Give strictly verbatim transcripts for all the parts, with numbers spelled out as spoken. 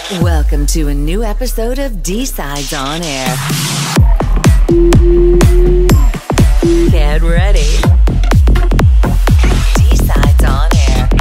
Welcome to a new episode of D-Sides on Air. Get ready. D-Sides on Air.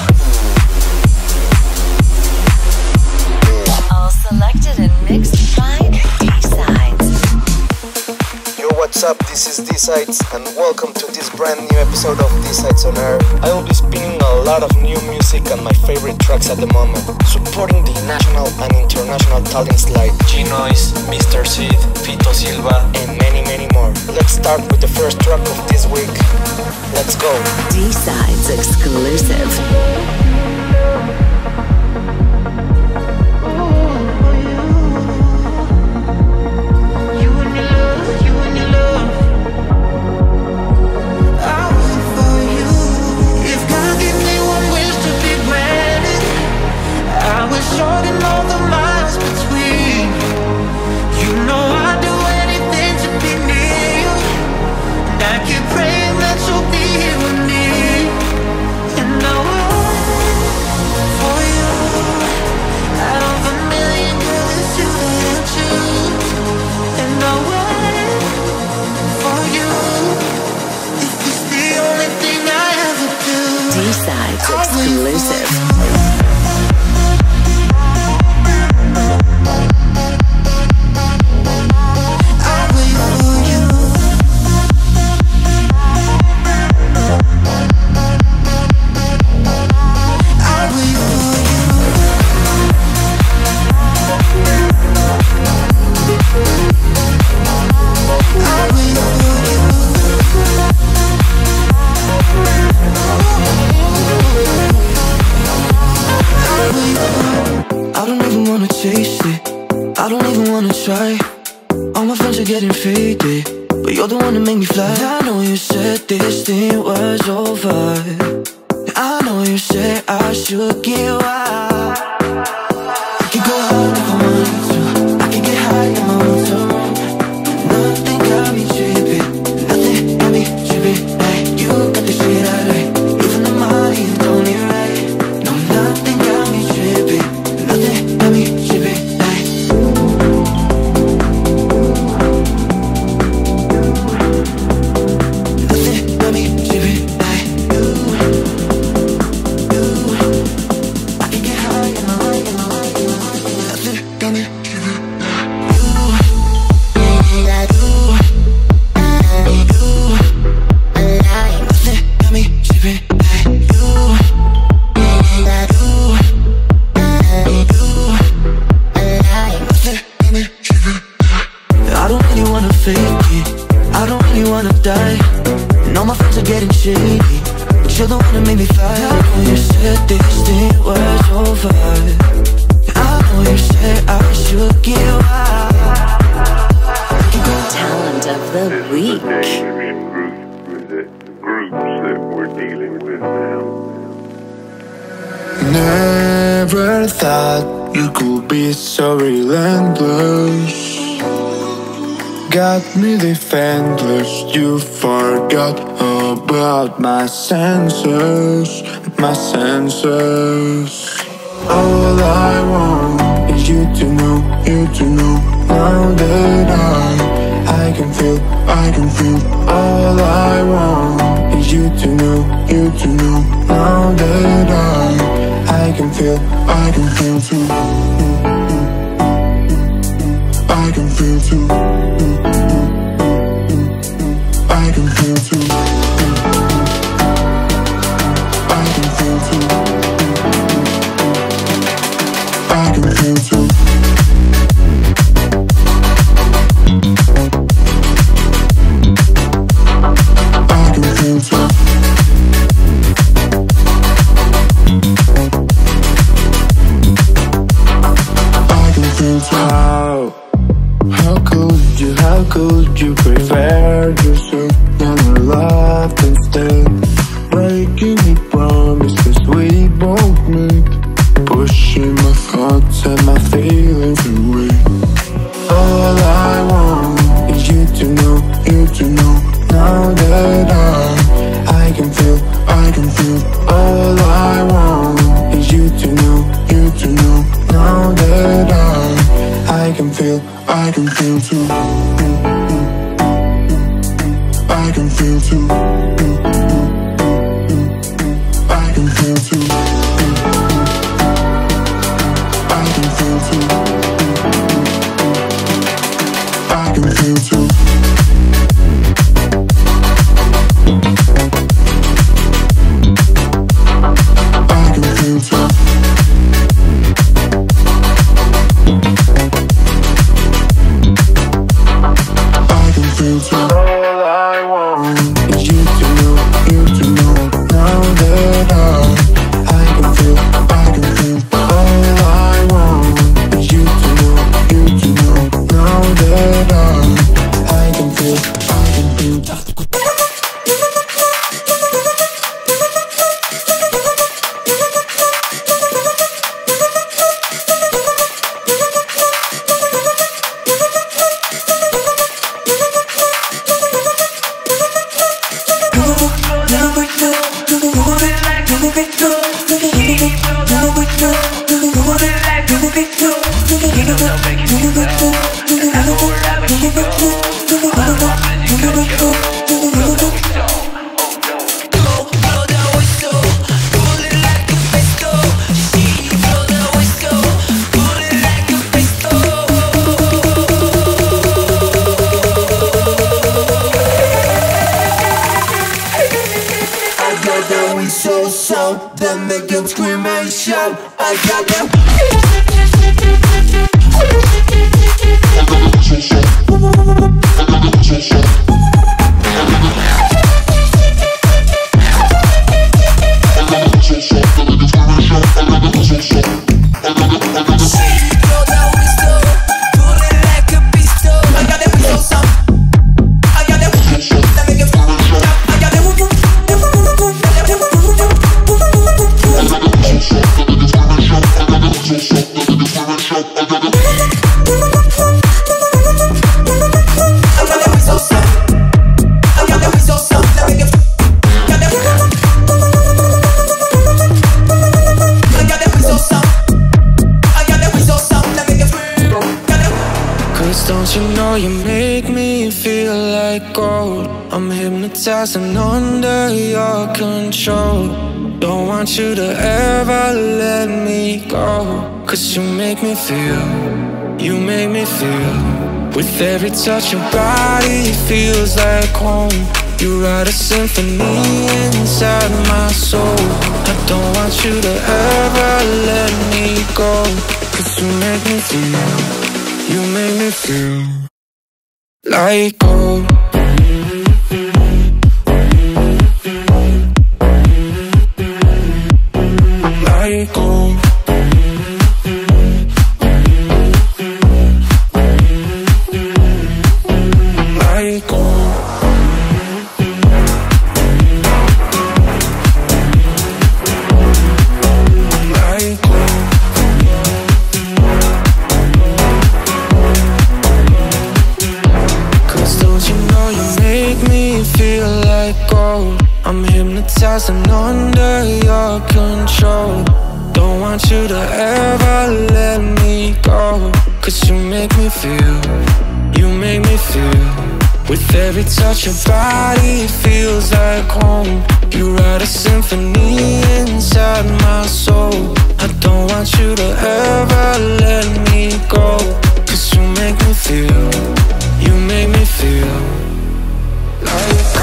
All selected and mixed by D-Sides. Yo, what's up? This is D-Sides and welcome to this brand new episode of D-Sides on Air. I will be spinning a lot of new music and my favorite tracks at the moment, supporting the national and international talents like G-Noise, Mister Sid, Fito Silva, and many many more. Let's start with the first track of this week. Let's go. D-Sides exclusive. D-Sides exclusive. Try. All my friends are getting faded, but you're the one that make me fly. I know you said this thing was over. I know you said I should get wild. I could go hard if I wanted to. I could get high if I want to. Nothing got me tripping. Nothing got me tripping. Hey, you got the shit I like. Even the money you don't need right. No, nothing got me tripping. Nothing got me tripping. Never thought you could be so relentless. Got me defenseless. You forgot about my senses, my senses. All I want is you to know, you to know. Now that I, I can feel, I can feel. All I want is you to know, you to know. Now that I, I can feel, I can feel too. I can feel too. I can feel too. I can feel too. I can feel too. I can feel too. How, how could you, how could you prepare yourself and I laughed instead? Breaking the promises we both made, pushing my thoughts and my feelings too. I can feel too. I can feel too. I can feel too. I can feel too. I can feel too. I can feel too. All I want is you to know, you to know. Now that I, I can feel, I can feel. All I want is you to know, you to know. Now that I, I can feel, I can feel. So, so, then they can scream and shout. I got them. Don't you know you make me feel like gold? I'm hypnotized and under your control. Don't want you to ever let me go. Cause you make me feel, you make me feel. With every touch your body feels like home. You write a symphony inside my soul. I don't want you to ever let me go. Cause you make me feel, you make me feel like gold. Like gold. Like gold. Like gold. Feel like gold. I'm hypnotized and under your control. Don't want you to ever let me go. Cause you make me feel, you make me feel. With every touch your body feels like home. You write a symphony inside my soul. I don't want you to ever let me go. Cause you make me feel, you make me feel like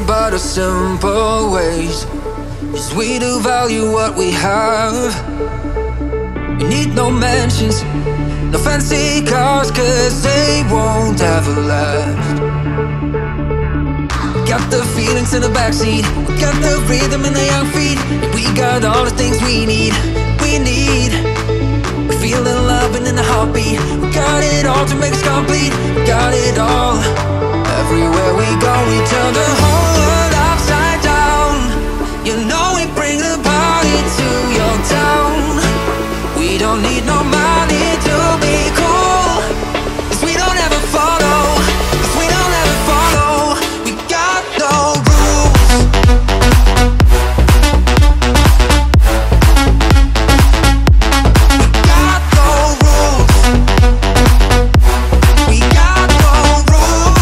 about our simple ways, 'cause we do value what we have. We need no mansions, no fancy cars, 'cause they won't ever last. We got the feelings in the backseat, we got the rhythm in the young feet, we got all the things we need, we need. We feel the love and in the heartbeat, we got it all to make us complete, we got it all. Everywhere we go, we turn the whole world upside down. You know we bring the party to your town. We don't need no money to be cool, 'cause we don't ever follow, 'cause we don't ever follow. We got no rules. We got no rules. We got no rules.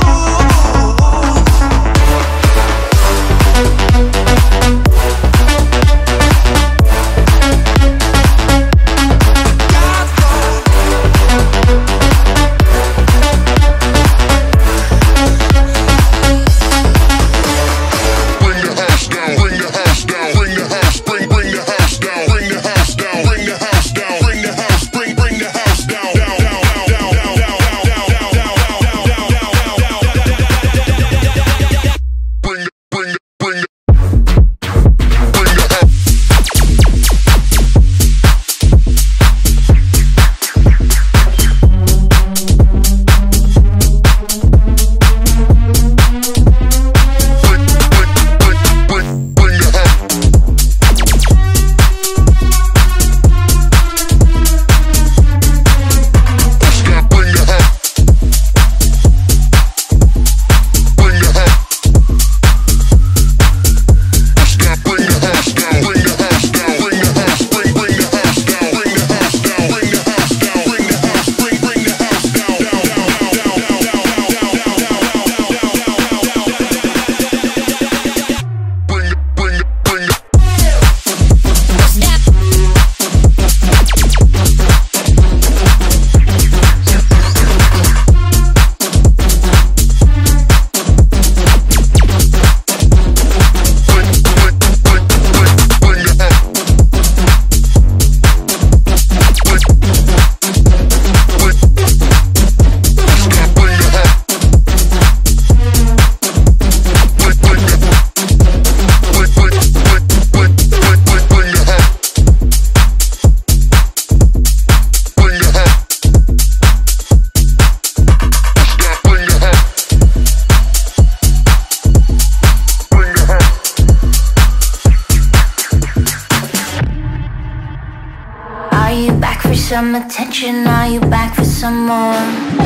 Some attention, are you back for some more?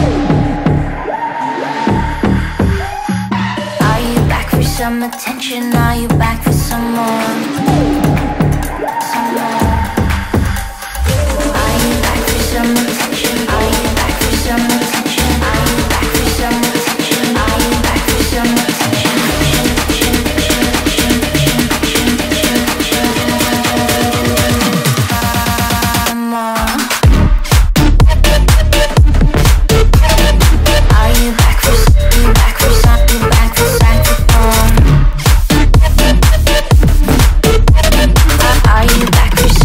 Are you back for some attention, are you back for some more? Some more. Are you back for some attention, are you back for some attention, are you back for some attention, are you back for some attention? Are you back for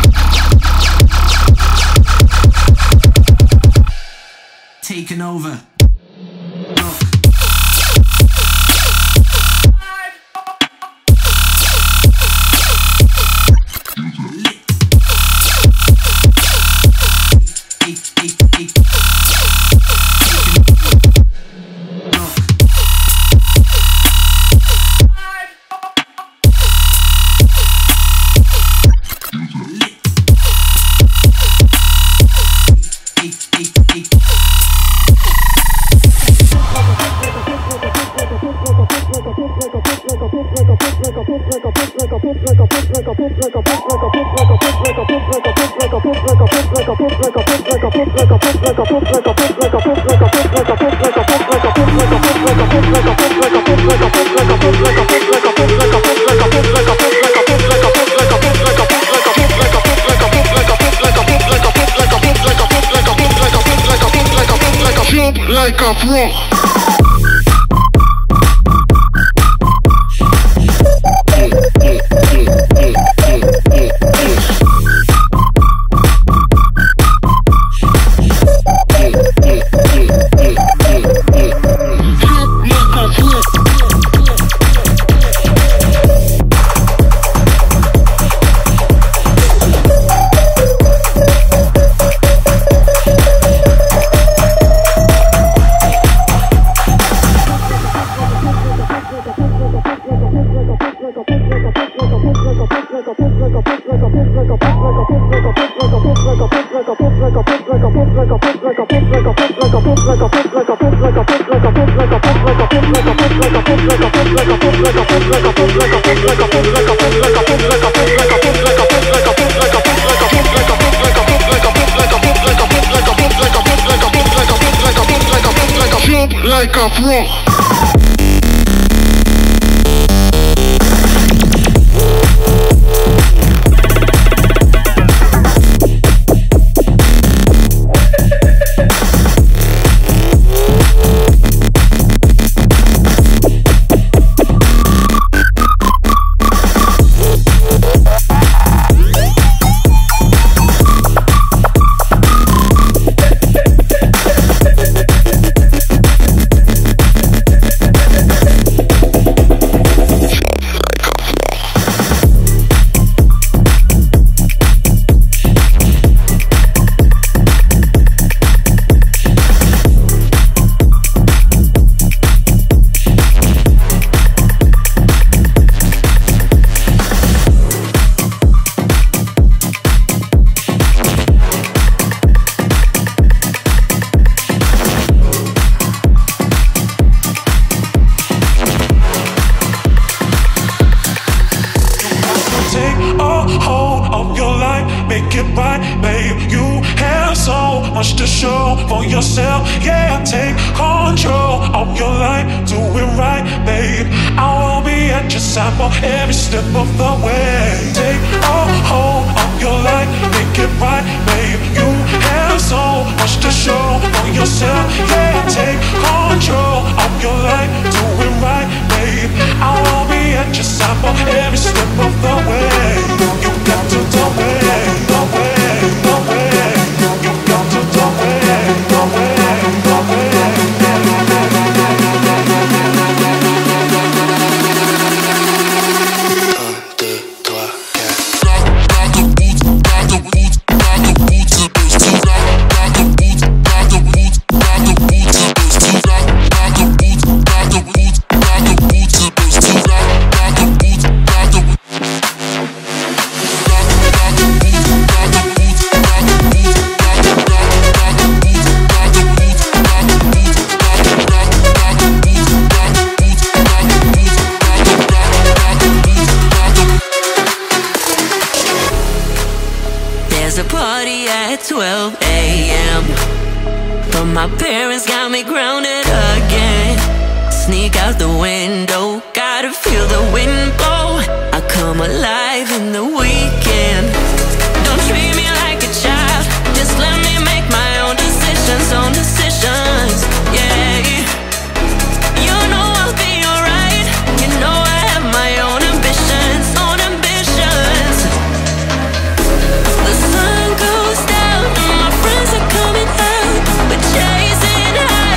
Taking over. Jump like a frog. Jump like a frog. Make it right, babe. You have so much to show for yourself. Yeah, take control of your life. Do it right, babe. I will be at your side for every step of the way. Take a hold of your life. Make it right, babe. You have so much to show for yourself. Yeah, take control of your life. Do it right, babe. I will be at your side for every step of the way. You got to do it. twelve a m But my parents got me grounded again. Sneak out the window, gotta feel the wind blow. I come alive in the weekend. Don't treat me like a child, just let me make my own decisions, own decisions, yeah. You know I'll be alright, you know I have my own ambitions, own ambitions. The sun goes down and my friends are coming out, we're chasing high.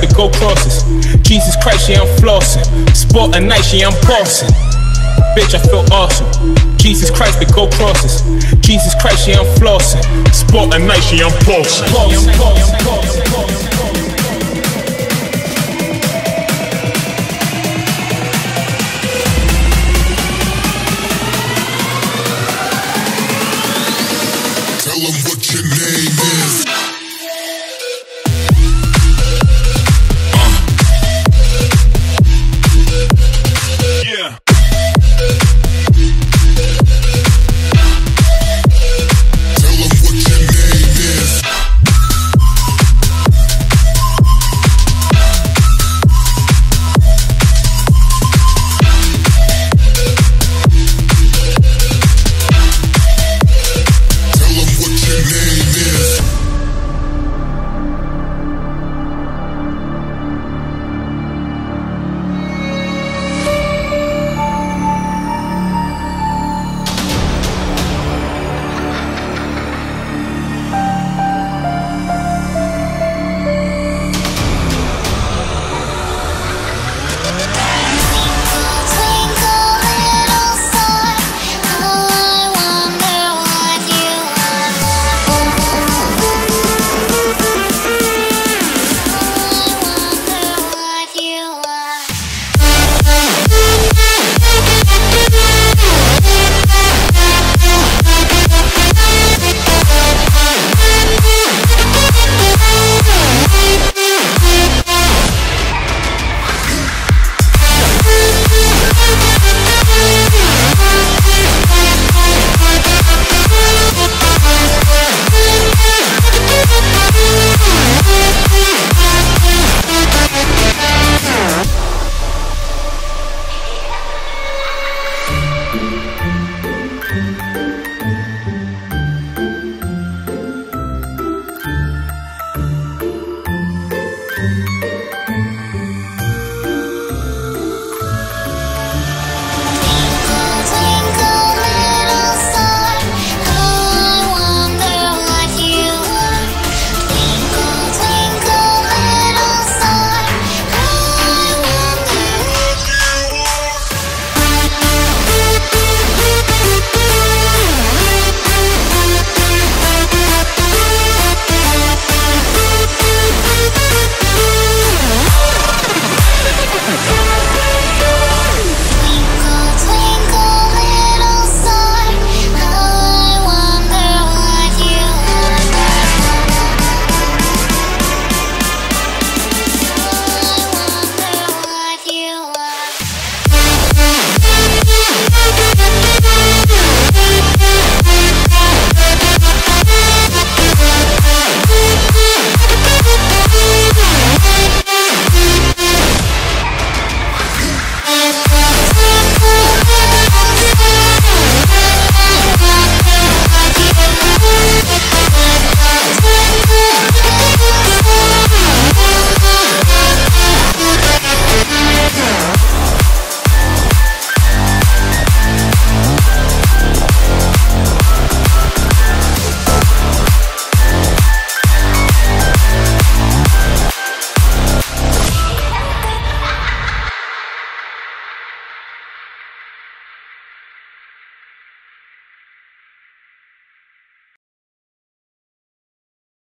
big gold crosses. Jesus Christ, yeah, I'm flossing. Sport a night, yeah, I'm bossing. Bitch, I feel awesome. Jesus Christ, big gold crosses. Jesus Christ, yeah, I'm flossing. Sport a night, yeah, I'm bossing.